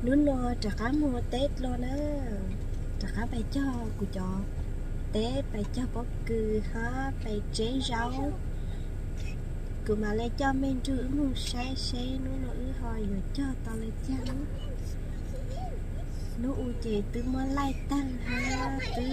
Nếu nó trả cá mua Tết lo đó, trả cá bài cho của cho Tết bài cho bó cừ ha bài chế rau cứ mà lấy cho mình chữ mua xe nó ư hồi rồi cho tao lấy chăng nó u chế từ mà lại tăng ha từ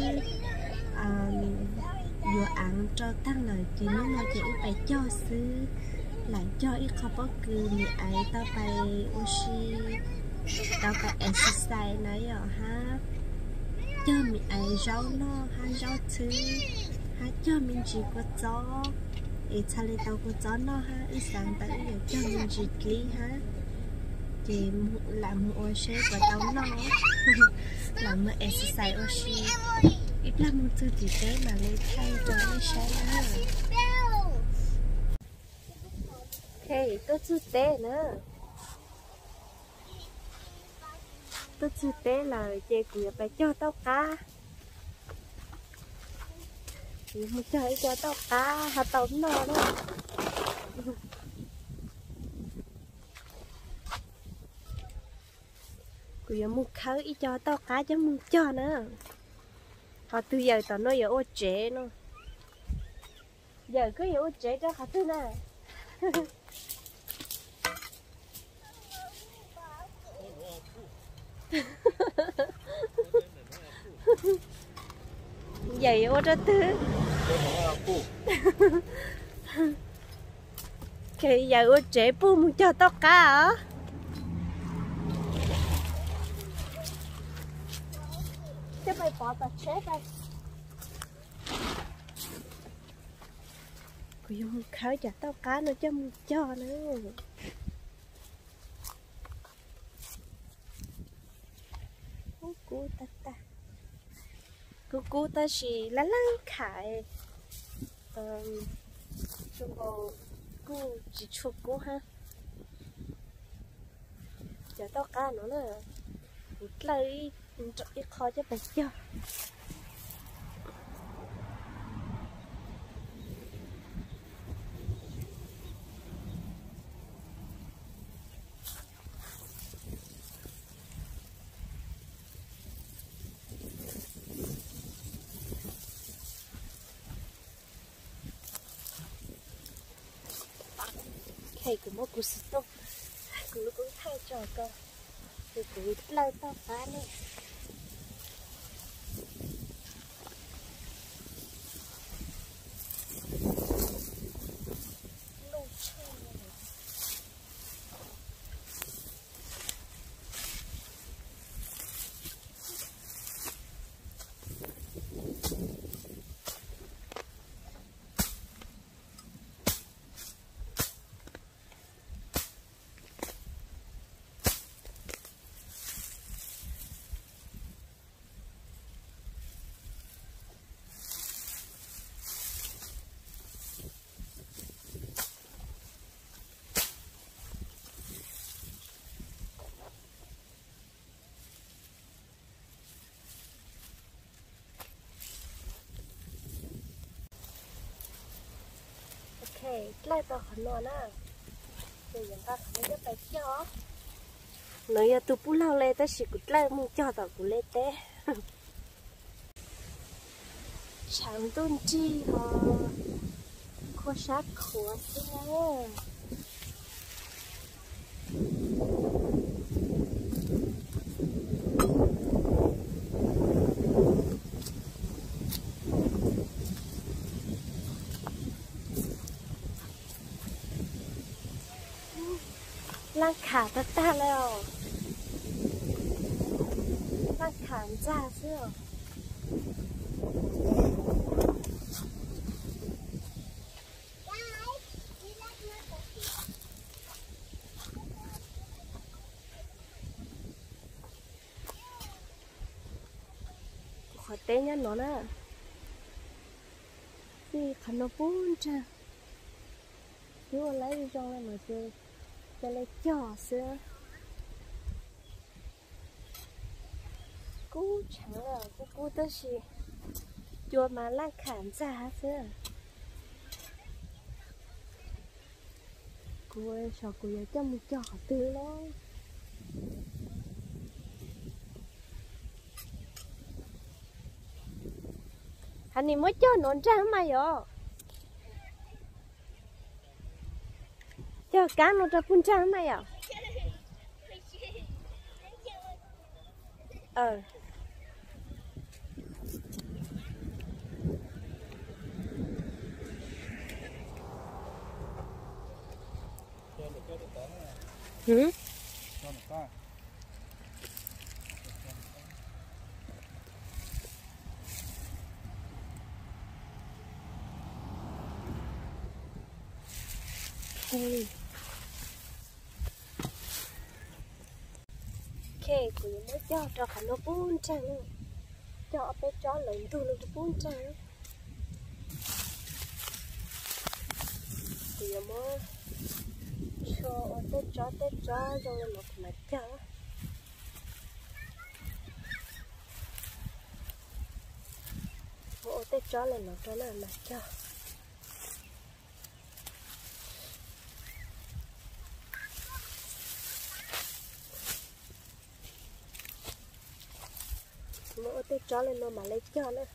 vừa ăn cho tăng lời thì nó chỉ phải cho sư lại cho ít không có cứ mi ấy tao phải oxy tao phải exercise nãy giờ ha cho mi ấy rau nó ha rau thứ ha cho mình chỉ có gió để cha lên tao có gió nó ha ít sáng tới giờ cho mình chỉ kỹ ha thì làm oxy của tao nó làm exercise oxy ít làm một thứ gì thế mà lấy thay cho nó sáng ha. Hey, tôi chưa té nữa. Tôi chưa té là chị cũng phải cho tao cá. Chị muốn cho tao cá, hạt tao nó đó. Chị muốn khơi cho tao cá chứ muốn cho nữa. Họ từ giờ tao nói giờ ô chế nó. Giờ cứ giờ ô chế cho họ từ này. Vậy ô cho thứ cái giờ ô chế bu muốn cho tao cá hả cái bài bỏ tao chết đây cô dùng khơi cho tao cá nó cho muốn cho nữa cô ta cô ta chỉ lá lăng khải chúng cô chỉ chụp cô ha giờ tao cá nó nè một lấy cho ít khó cho bạch cho thầy của một cú sút tông cú cũng thay trò cơ thì cú lấy tao phá này lại tao khẩn nọ nè bây giờ ta khẩn cái bài cho nói giờ tụi bố lao lên ta chỉ cút lại muốn cho tao cút lên té chẳng tôn chi họ khó sát khó thế nhá lăngขาตาตาแล้วลากขาจ้าเสื้อขอเต้นยันหนอนะสิขนมปุ้นจ้าดูอะไรจังเลยหน่อยสิจะเลยจ่อเสื้อกูฉันอ่ะกู都是โยนมาล่างขานจ้าเสื้อกูชอบกูอยากจะมึงจ่อตื้อแล้ว anh đi mới cho nó ra mà yo cho cá nó ra phun ra mà yo hử kê của mới cho khả nó phun trăng cho bé chó lớn tu nó phun trăng thì mới cho tết chó rồi nó cũng mà cho bộ tết chó là nó cho là mà cho mỗi tết chó lên nó mà lấy cho nữa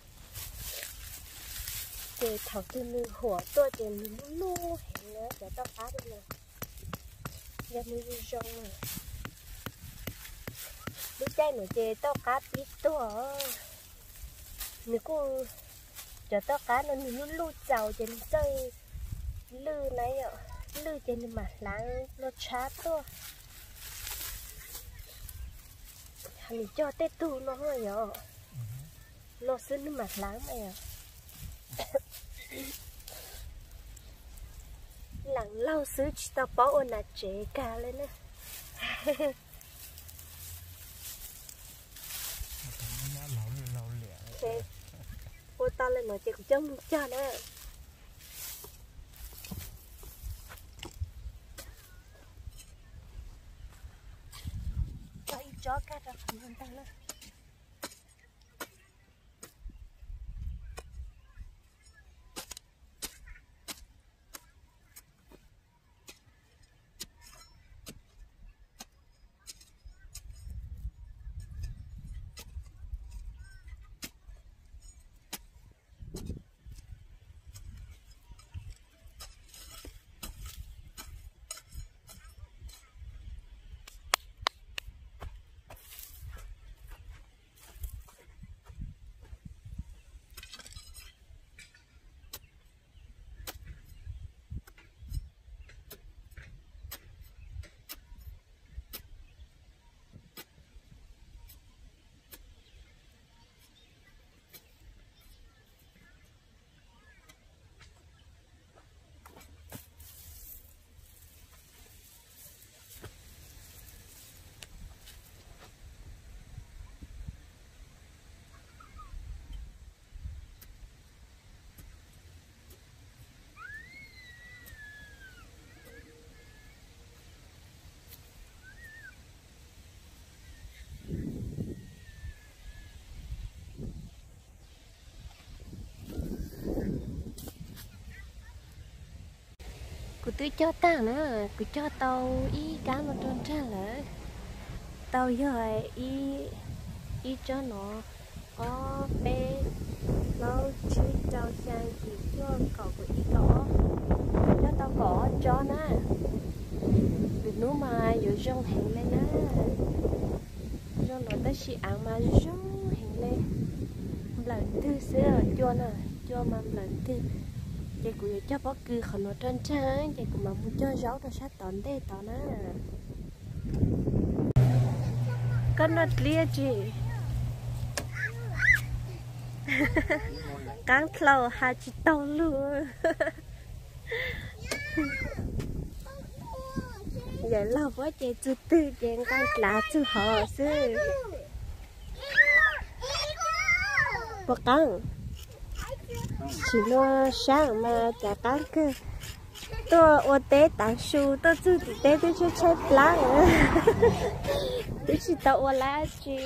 để thảo tư nữ hỏa tôi để nó hình nữa để tao phá đi nè giờ mình đi rong nè đi chơi nữa để tao cá ít tôi nếu cô cho tao cá nó lú giàu trên chơi lư này ạ lư trên mặt láng nó chát tôi mình cho tết tu nó hơi nhỏ nó xin nó mặt láng mày à lặng lâu xứ chỉ tao bỏ ôn là chế cả lên nè ô tao lên nói chuyện trong cho nè cho ít chó cá ra phần hơn tao nè cô tôi cho tao nữa cô cho tao ý cá mà trơn ra lại tao giờ ý cho nó có bé nó chỉ trao sang chỉ cho cậu của ý có cho tao có cho nó được nữa mà rồi rong hẹn lên á rong nó tới chỉ ăn mà rong hẹn lên lần thứ xưa cho nó cho mà lần thứ chị cũng cho bó cư khỏi nó trên trái chị cũng mà muốn cho gió nó sát tòn đây tòn á con nó lia chị cắn lâu hai chị tao luôn vậy lâu quá chị chưa tư chị con lá chưa họ sư bó cắn chỉ lo sáng mà chả cắn cơ tôi ô té tặng su tôi chưa té tôi chưa chết lá nữa tôi chỉ tao ô lá chị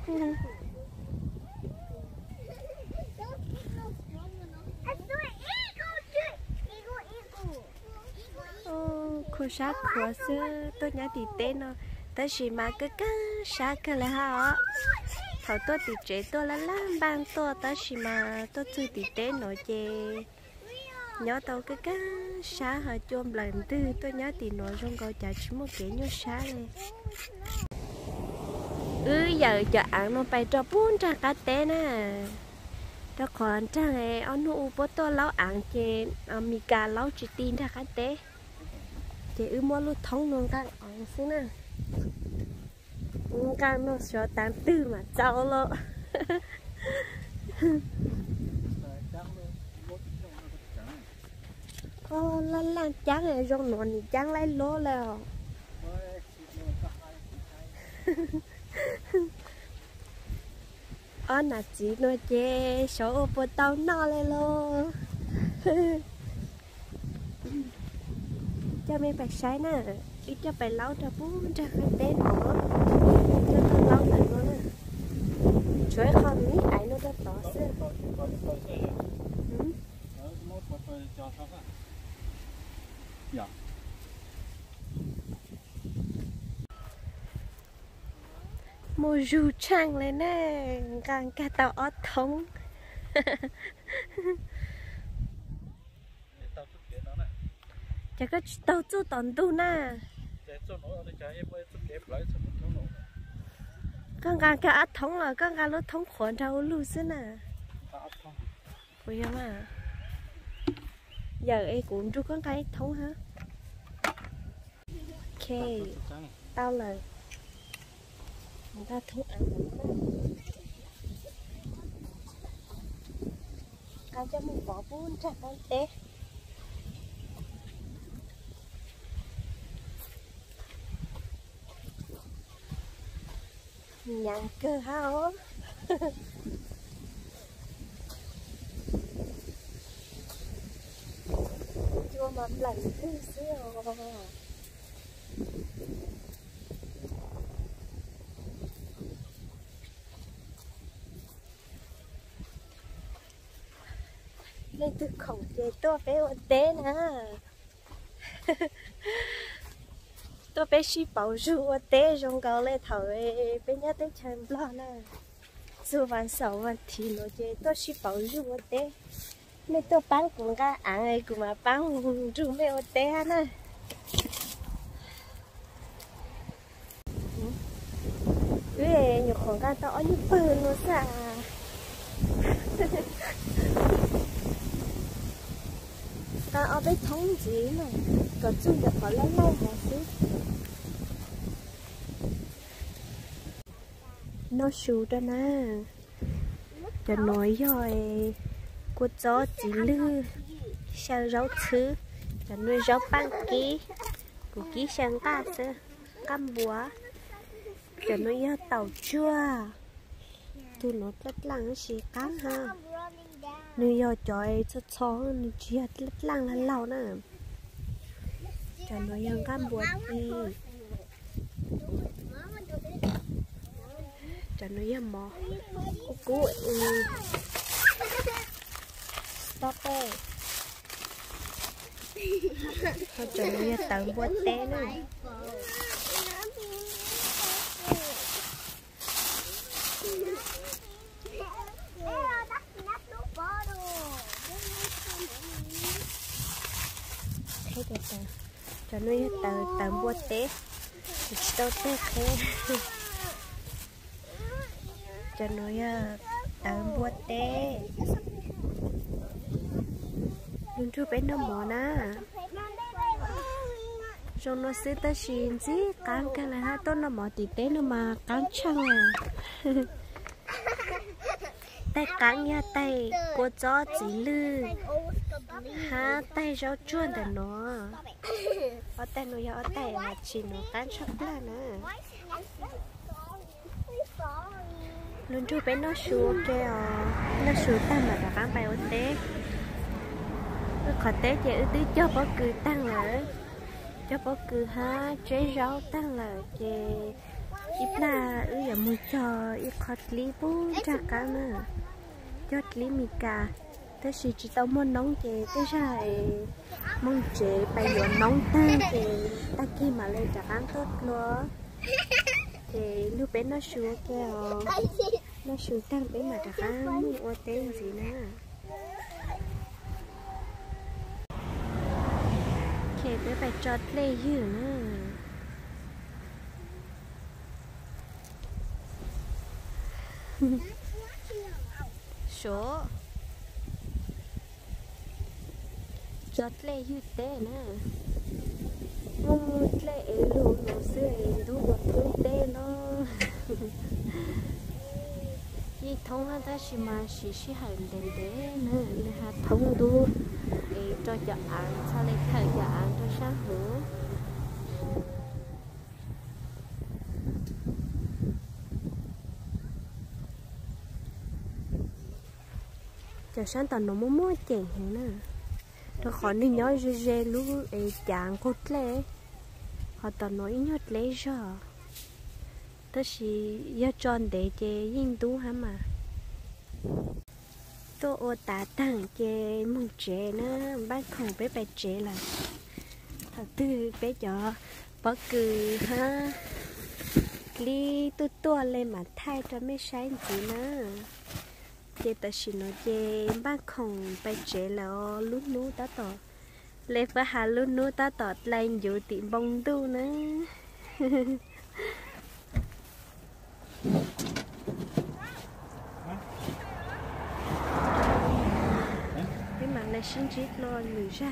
cô sát khó xưa tôi nhớ thì tên nó tới chỉ mà cái sát cái là hả thầu tôi thì chế tôi là ban tôi ta chỉ mà tôi chưa thì tế nói chê nhớ tao cái xa hả chôm lần tư tôi nhớ thì nói trong câu trả chỉ một cái nhớ xa này giờ cho ăn nó phải cho bốn trăm cá té nè cho còn trang này anh u bố tôi lâu ăn chê mì cà lâu chỉ tin ra cá té chê mua luôn thông luôn ta ăn xíu nè cái nó sợ tàn tư mà cháu lo lan trắng này trong nó thì trắng lấy lố nào là chỉ nó chê số bộ tàu nó lên luôn cho mấy bài sáng nè ít cho bài lâu cho bốn cho hai tên nữa cho con lâu lại luôn nè chuối không ní ấy nó đã tỏ xưa mua du trang lên nè càng cả tàu ót thống chả có tàu chú tòn tu nè con càng cả ót thống là con càng nó thống khoản đâu luôn xí nè bây giờ mà giờ em cũng chú con cái thống hả ok tao là người ta thống ăn cao cho mình bỏ bún chặt con té nhàng cơ hao chua mà lần thứ xíu lên từ khổng chế tôi phải ổn tế nè tôi phải xí bảo ru ổn tế trong cầu lên thầu bên nhà tới chân lo nè dù văn sầu văn thì nó chế tôi xí bảo ru ổn tế nên tôi bán cũng cả ăn ấy cũng mà bán ru mấy ổn tế nè cái nhiều khoảng cả tao như bự nó sao ta ở bên thống gì này có chung được có lâu lâu hả chứ nó sù đó nè cho nói rồi cô chó chỉ lư sao rau thứ cho nuôi rau băng ký của ký sang ta sẽ cam búa cho nuôi tàu chua tôi nó rất lăng xì cắn ha nuôi giờ trời cho nuôi chia rất lăng là lâu nè cho nuôi giờ cam búa đi cho nuôi giờ mò cú stop it thôi cho nuôi giờ tận búa té nữa thấy được rồi cho nuôi tờ mua té tao té thế cho nuôi tờ mua té nhưng chú bé nó mò na rồi nó sẽ ta xin gì cán cái này ha tôi nó mò tí té nó mà cán chăng à tay cán nha tay cô chó chỉ lư ha tay rau chuồn để nó ở tay nó ở tay là chỉ nó cán sắp là nè luôn chú bé nó sủa kêu nó sủa ta mà đã cán bay ở té nó khó té chỉ ư tí cho bỏ cười tăng lại cho bỏ cười ha chế rau tăng lại chế ít là ư giờ mua cho ít khó lý bún ra cá nữa cho lý mì cà thế chỉ tao muốn nóng chế thế rồi muốn chế bây giờ nóng ta thì ta khi mà lên trả ăn tốt luôn thì lúc bé nó sủa kêu nó sướng tăng bé mà đã khá muốn ô tên gì nữa kể bé phải chọt lê dữ nữa số chọt lê dữ tê nữa một lệ lù nó xưa đủ một thứ tê nó y thông ha ta chỉ mà chỉ hành đến đấy nữa là thông đủ để cho dạ án sau này thời dạ án cho sáng hứa cho sáng tao nó mua chèn nữa nó khỏi đi nhói dê lú chàng cốt lệ họ tao nói nhót lấy rồi đó chỉ do tròn để chế yên tú hả mà tôi ô tá tặng chế mùng chế nữa bác không biết bài chế là thật tư bé cho bất cứ ha đi tôi tua lên mà thay cho mấy sáng gì nữa chế ta chỉ nói chế bác không bài chế là lúc nú ta tỏ lên phải hà lúc nú ta tỏ lên dù tiệm bông tu nữa cái mặt này xin chết lo người ra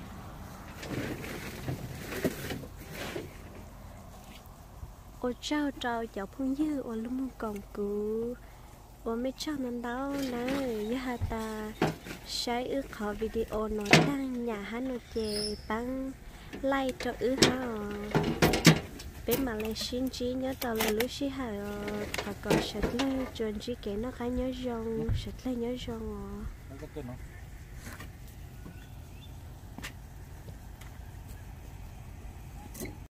ô trao trao cháu phong dư ô lúc muốn còn cứu ô mấy cháu nằm đâu nè với hà ta sai ước họ video nói đăng nhà hát nó chè tăng like cho ước họ bên mà lại xin chỉ nhớ tao là lúc xí hà thà còn sạch lên chuẩn chỉ kể nó khá nhớ rong sạch lên nhớ rong